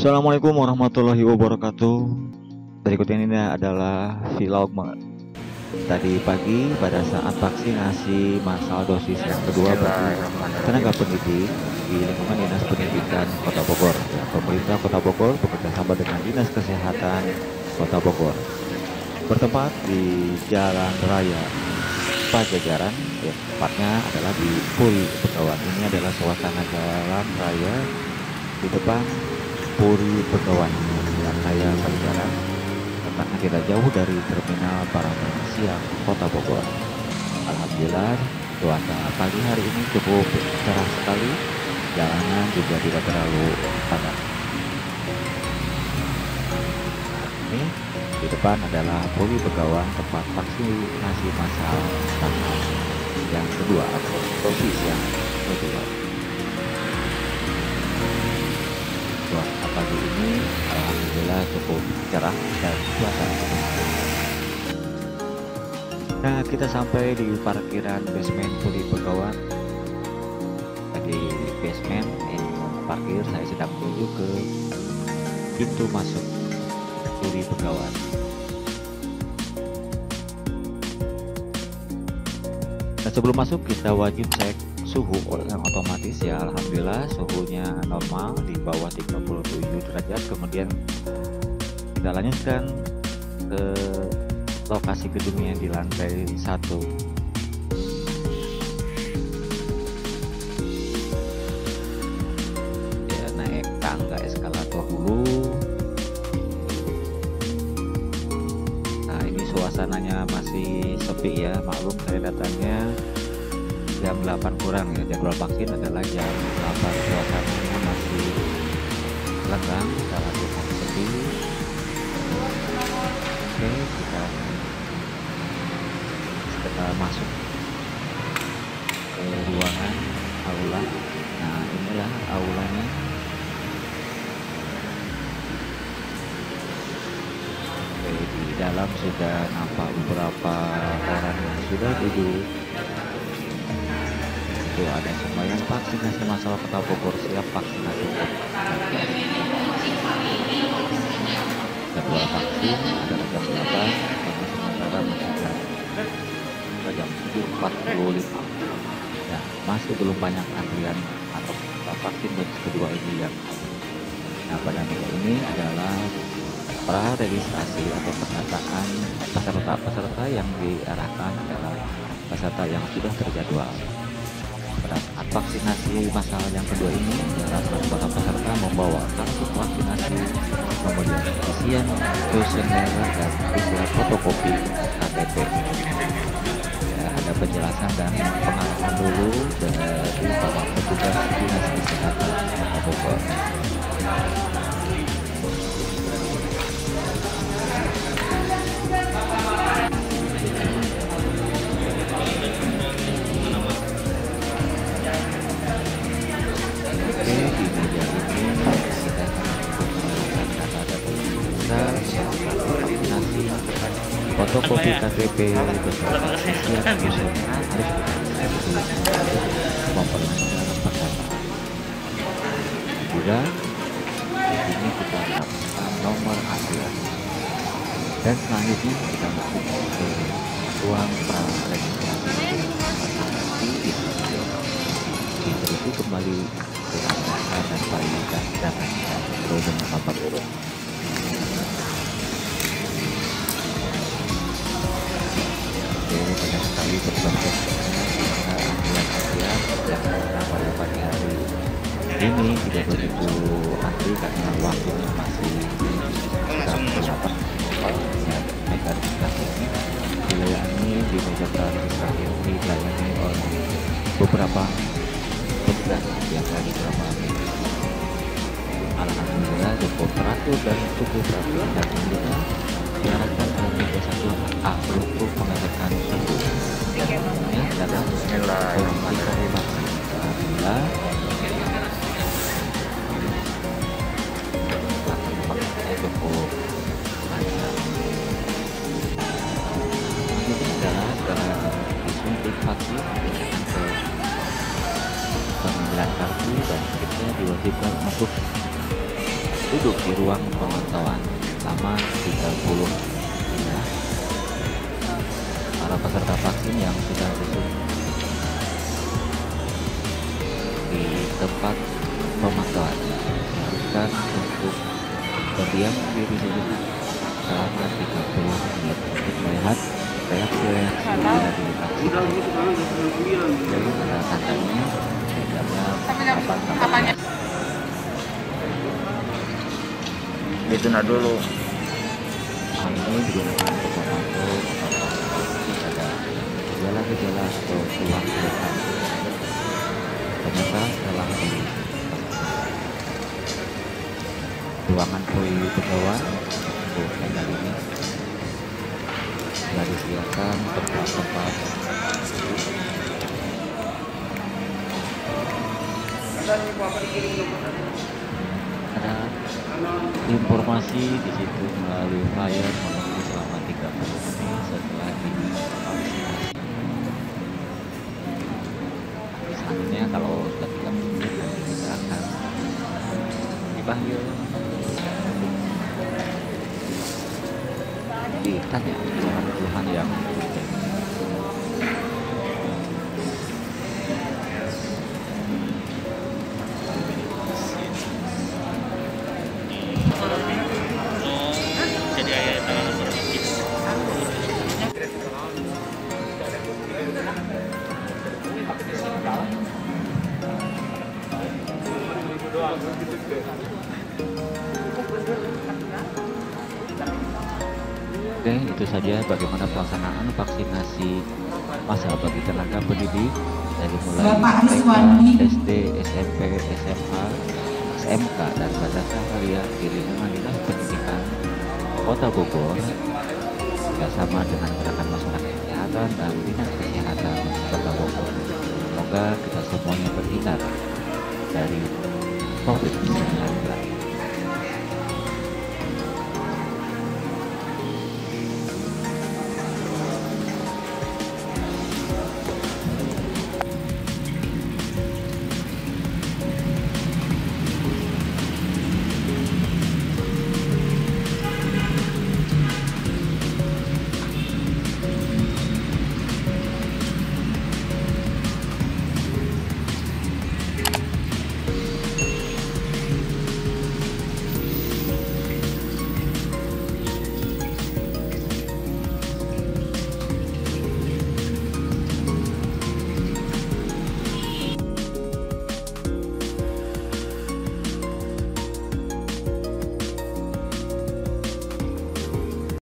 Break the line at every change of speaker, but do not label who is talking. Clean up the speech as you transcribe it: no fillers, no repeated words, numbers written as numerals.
Assalamualaikum warahmatullahi wabarakatuh. Berikut ini adalah vlog tadi pagi pada saat vaksinasi massal dosis yang kedua bagi tenaga pendidik di lingkungan Dinas Pendidikan Kota Bogor. Pemerintah Kota Bogor bekerjasama dengan Dinas Kesehatan Kota Bogor bertempat di Jalan Raya Pajajaran, ya, tepatnya adalah di Puri Begawan. Ini adalah suasana jalan raya di depan Puri Begawan, Jalan Raya Pajajaran, tepatnya tidak jauh dari Terminal Barang Siang Kota Bogor. Alhamdulillah, cuaca pagi hari ini cukup cerah sekali, jalanan juga tidak terlalu padat. Ini di depan adalah Puri Begawan, tempat vaksinasi massal tahap yang kedua atau dosis yang kedua. Cuaca pagi ini alhamdulillah cukup cerah dan suasana cukup baik. Nah, kita sampai di parkiran basement Puri Begawan. Di basement ini parkir, saya sedang menuju ke pintu masuk Puri Begawan. Dan sebelum masuk kita wajib cek suhu yang otomatis, ya alhamdulillah suhunya normal di bawah 37 derajat. Kemudian kita lanjutkan ke lokasi gedungnya di lantai 1. Ya, naik tangga eskalator dulu. Nah, ini suasananya masih sepi ya, maklum saya datangnya jam 8 kurang ya, jadwal vaksin adalah jam 8. Suasananya masih lengang, relatif sepi. Oke, kita masuk ke ruangan aula. Nah, inilah aulanya. Oke, di dalam sudah nampak beberapa orang yang sudah duduk. Itu ada sembahyang vaksinasi massal Kota Bogor, siap vaksinasi. Jadwal vaksin adalah jam 8, karena sementara jam 7.45. Nah, masih belum banyak antrian atau vaksin dosis kedua ini yang. Nah, pada minggu ini adalah pra-registrasi atau pendataan peserta yang diarahkan adalah peserta yang sudah terjadwal. Pada saat vaksinasi massal yang kedua ini, para peserta membawa kartu vaksinasi, kemudian isian kuesioner dan juga fotokopi KTP. Ya, ada penjelasan dan pengarahan dulu dari para petugas Dinas Kesehatan Kota Bogor. Fotokopi KTP beserta siap memperlancar pendataan. Juga ini kita dapatkan nomor antrian. Dan selanjutnya kita masuk ke ruang pra-registrasi. Diikuti kembali ke dasar dan pariwisata dan dengan bapak guru. Banyak sekali berbagai antrian yang pada pagi hari ini tidak begitu antri karena waktunya masih jam 8. Meja registrasi ini dilayani di meja registrasi ini dilayani oleh beberapa petugas yang ada di beberapa meja. Alhamdulillah cukup teratur dan cukup rapi, dan juga diarahkan ke meja 1A untuk mengadakan suhu. Ini adalah kondisi vaksin. Alhamdulillah cukup lancar. Ini adalah setelah disuntik vaksin ke pengambilan kartu, dan kita diwajibkan untuk duduk di ruang pemantauan selama 30 menit. Para peserta vaksin yang sudah duduk di tempat pemantauan diharuskan untuk berdiam diri sejenak selama 30 menit untuk melihat reaksi-reaksi dari vaksin. Jadi pada tandanya jamnya 8:15.
Ditunda dulu.
Hal ini digunakan untuk memantau apakah ada gejala-gejala atau keluhan keluhan. Ternyata setelah di ruangan poli pegawai untuk tenda ini telah disediakan tempat-tempat ada informasi di situ melalui flyer menunggu selama 30 menit setelah divaksinasi. Selanjutnya kalau sudah 30 menit kita akan dipanggil ditanya soal keluhan yang Oke, itu saja bagaimana pelaksanaan vaksinasi massal bagi tenaga pendidik dari mulai TK, SD, SMP, SMA, SMK, dan madrasah aliyah di lingkungan Dinas Pendidikan Kota Bogor bersama dengan gerakan masyarakat kesehatan dan Dinas Kesehatan Kota Bogor. Semoga kita semuanya terhindar dari COVID-19.